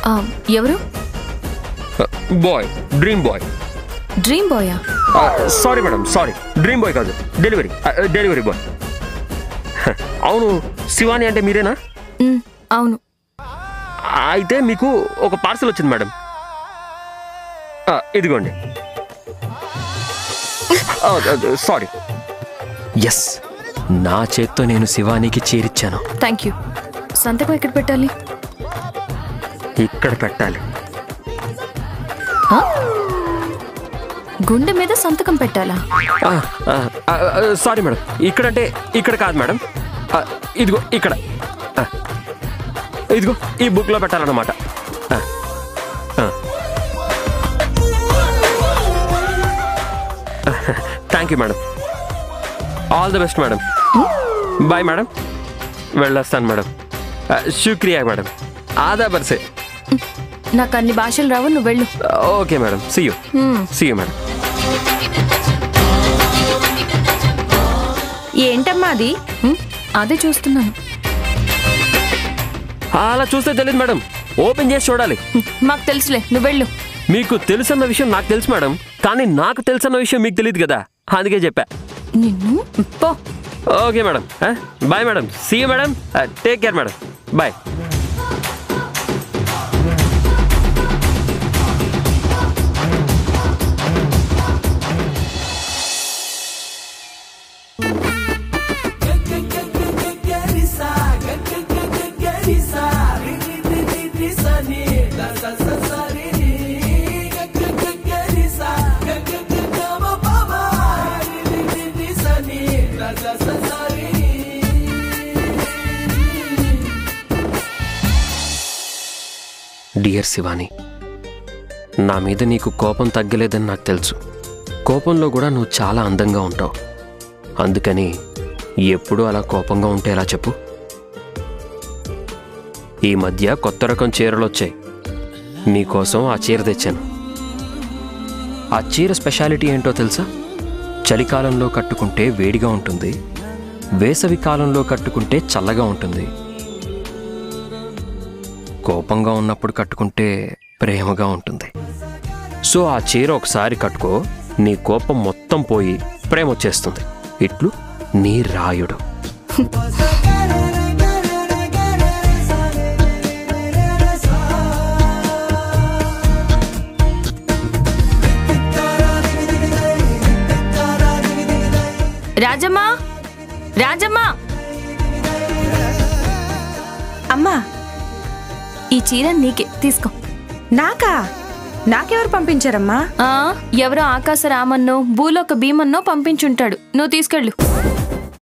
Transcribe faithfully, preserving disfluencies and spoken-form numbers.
ఎవరు? Boy, dream boy. Dream బాయా? Sorry madam, sorry, dream boy కాదు, డెలివరీ డెలివరీ బాయ్. అవును, శివాని అంటే మీరేనా? అవును. అయితే మీకు ఒక పార్సల్ వచ్చింది మేడం, ఇదిగోండి. సారీ. ఎస్, నా చేత్తో నేను శివానికి చేరిచ్చాను. Thank you. సంతకం ఎక్కడ పెట్టాలి? ఇక్కడ పెట్టాలి. గుండె మీద సంతకం పెట్టాలా? సారీ మేడం, ఇక్కడంటే ఇక్కడ కాదు మేడం, ఇదిగో ఇక్కడ, ఇదిగో ఈ బుక్లో పెట్టాలన్నమాట. Thank you madam, all the best madam. Bye madam, వెళ్ళొస్తాను మేడం. శుక్రియా మేడం, ఆదా బర్సే. నాకు అన్ని భాషలు రావు, నువ్వు వెళ్ళు. Okay madam, see you see you madam. ఏంటమ్మా అది? అదే చూస్తున్నాను. అలా చూస్తే తెలియదు మేడం, ఓపెన్ చేసి చూడాలి. మాకు తెలుసులే, నువ్వు వెళ్ళు. మీకు తెలుసన్న విషయం నాకు తెలుసు మేడం, కానీ నాకు తెలుసన్న విషయం మీకు తెలియదు కదా, అందుకే చెప్పా. నిన్ను పో. Okay madam, bye madam, see you madam, take care madam, bye. Dear Shivani, నా మీద నీకు కోపం తగ్గలేదని నాకు తెలుసు. కోపంలో కూడా నువ్వు చాలా అందంగా ఉంటావు. అందుకని ఎప్పుడూ అలా కోపంగా ఉంటే ఎలా చెప్పు? ఈ మధ్య కొత్త రకం చీరలు వచ్చాయి, నీకోసం ఆ చీర తెచ్చాను. ఆ చీర స్పెషాలిటీ ఏంటో తెలుసా? చలికాలంలో కట్టుకుంటే వేడిగా ఉంటుంది, వేసవి కాలంలో కట్టుకుంటే చల్లగా ఉంటుంది, కోపంగా ఉన్నప్పుడు కట్టుకుంటే ప్రేమగా ఉంటుంది. సో ఆ చీర ఒకసారి కట్టుకో, నీ కోపం మొత్తం పోయి ప్రేమ వచ్చేస్తుంది. ఇట్లు నీ రాయుడు. రాజమ్మా, రాజమ్మా. అమ్మా, ఈ చీర నీకే, తీసుకో. నాకా? నాకెవరు పంపించారమ్మా? ఎవరో ఆకాశ రామన్నో భూలోక భీమన్నో పంపించుంటాడు, నువ్వు తీసుకెళ్ళు.